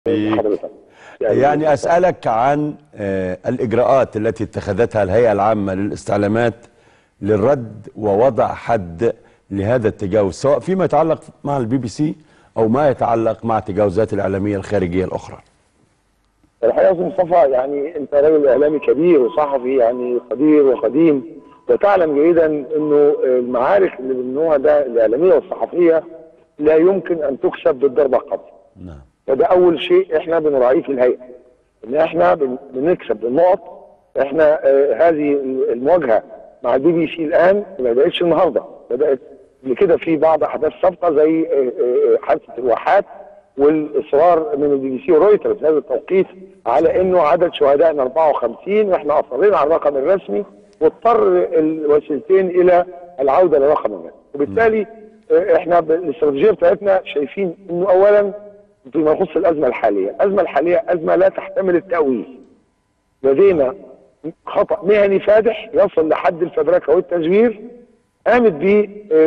حضرتك يعني أسألك عن الإجراءات التي اتخذتها الهيئة العامة للاستعلامات للرد ووضع حد لهذا التجاوز، سواء فيما يتعلق مع BBC أو ما يتعلق مع التجاوزات الإعلامية الخارجية الأخرى. الحقيقة يا أستاذ مصطفى، يعني أنت راجل إعلامي كبير وصحفي يعني قدير وقديم، وتعلم جيدا إنه المعارك اللي من النوع ده الإعلامية والصحفية لا يمكن أن تكسب بالضربة القاضية. نعم. فده أول شيء إحنا بنراعيه في الهيئة، إن إحنا بنكسب بالنقط. إحنا هذه المواجهة مع BBC الآن ما بدأتش النهارده، بدأت قبل كده في بعض أحداث سابقة زي حادثة الواحات والاصرار من BBC ورويترز في هذا التوقيت على انه عدد شهدائنا 54، واحنا اصرينا على الرقم الرسمي، واضطر الوسيلتين الى العوده للرقم الرسمي. وبالتالي احنا الاستراتيجيه بتاعتنا شايفين انه اولا فيما يخص الازمه الحاليه، الازمه الحاليه ازمه لا تحتمل التاويل. لدينا خطا مهني فادح يصل لحد الفبركه والتزوير قامت به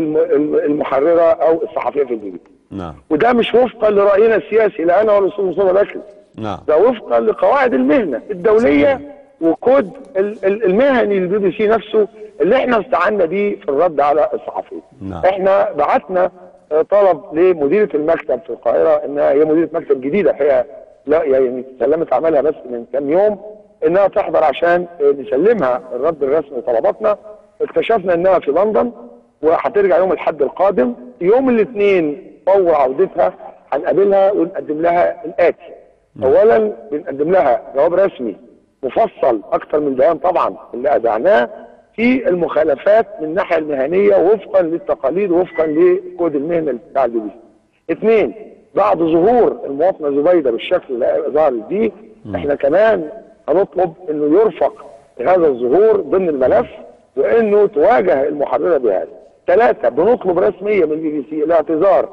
المحرره او الصحفيه في البي. نعم. وده مش وفقا لراينا السياسي لا انا ولا الاستاذ مصطفى بكري. نعم. ده وفقا لقواعد المهنه الدوليه وكود المهني للBBC نفسه اللي احنا استعنا بيه في الرد على الصحفيين. نعم. احنا بعتنا طلب لمديره المكتب في القاهره، انها هي مديره مكتب جديده الحقيقه، لا يعني سلمت عملها بس من كام يوم، انها تحضر عشان نسلمها الرد الرسمي لطلباتنا. اكتشفنا انها في لندن وهترجع يوم الاحد القادم. يوم الاثنين فور عودتها هنقابلها ونقدم لها الاتي. اولا بنقدم لها جواب رسمي مفصل اكثر من بيان طبعا اللي اذعناه في المخالفات من الناحيه المهنيه وفقا للتقاليد ووفقا لكود المهنه بتاع الBBC. اثنين، بعد ظهور المواطنه زبيده بالشكل اللي ظهرت بيه، احنا كمان هنطلب انه يرفق هذا الظهور ضمن الملف وانه تواجه المحرره بهذا. ثلاثه، بنطلب رسميا من الBBC الاعتذار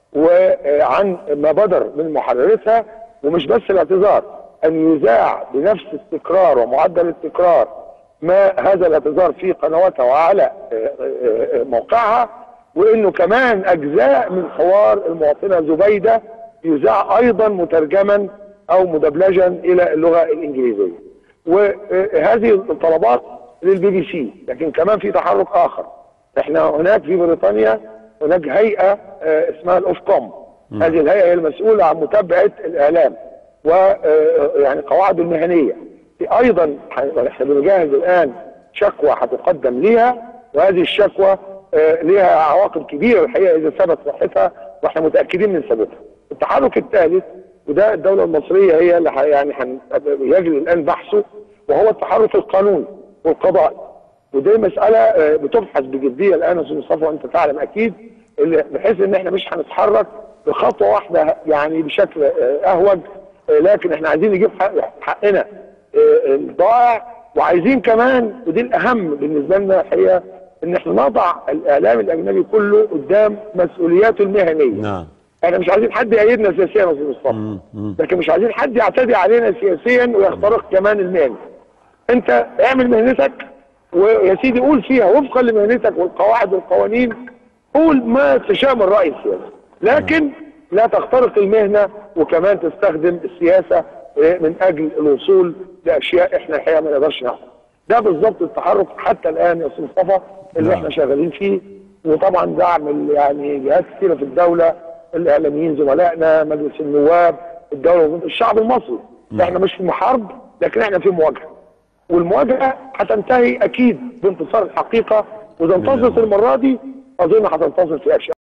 وعن ما بدر من محررتها، ومش بس الاعتذار، ان يذاع بنفس التكرار ومعدل التكرار ما هذا الاعتذار في قنواتها وعلى موقعها، وانه كمان اجزاء من حوار المواطنه زبيده يذاع ايضا مترجما او مدبلجا الى اللغه الانجليزيه. وهذه الطلبات للBBC. لكن كمان في تحرك اخر، احنا هناك في بريطانيا هناك هيئه اسمها الاوفكوم. هذه الهيئه هي المسؤوله عن متابعه الاعلام ويعني قواعده المهنيه. في ايضا احنا بنجهز الان شكوى هتقدم ليها، وهذه الشكوى لها عواقب كبيره الحقيقه اذا ثبت صحتها، واحنا متاكدين من ثبوتها. التحرك الثالث، وده الدوله المصريه هي اللي يعني يجري الان بحثه، وهو التحرك القانوني والقضائي. ودي مساله بتبحث بجديه الان يا استاذ مصطفى، وانت تعلم اكيد، بحيث ان احنا مش هنتحرك بخطوه واحده يعني بشكل اهوج، لكن احنا عايزين نجيب حقنا الضائع، وعايزين كمان، ودي الاهم بالنسبه لنا الحقيقه، ان احنا نضع الاعلام الاجنبي كله قدام مسؤولياته المهنيه. نعم. احنا مش عايزين حد يأيدنا سياسيا يا استاذ مصطفى، لكن مش عايزين حد يعتدي علينا سياسيا ويخترق كمان المهنه. انت اعمل مهنتك ويا سيدي قول فيها وفقا لمهنتك والقواعد والقوانين، قول ما تشاء من الراي السياسي، لكن لا تخترق المهنه وكمان تستخدم السياسه من اجل الوصول لاشياء احنا الحقيقه ما نقدرش نعملها. ده بالظبط التحرك حتى الان يا استاذ مصطفى اللي احنا شغالين فيه، وطبعا دعم يعني جهات كثيره في الدوله، الاعلاميين زملائنا، مجلس النواب، الدوله، الشعب المصري. احنا مش في محارب، لكن احنا في مواجهه، والمواجهه هتنتهي اكيد بانتصار الحقيقه، واذا انتصرت المره دي اظن هتنتصر في اشياء